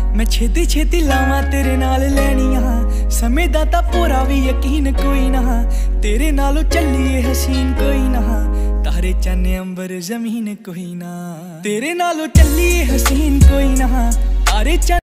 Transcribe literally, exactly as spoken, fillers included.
मैं छेती छेती लावां तेरे नाल लैनियां, समय दा तां पूरा भी यकीन कोई ना, तेरे नालों चलिए हसीन कोई ना, तारे चन्ने अंबर जमीन कोई ना, तेरे नालों चलिए हसीन कोई ना, तारे चन्ने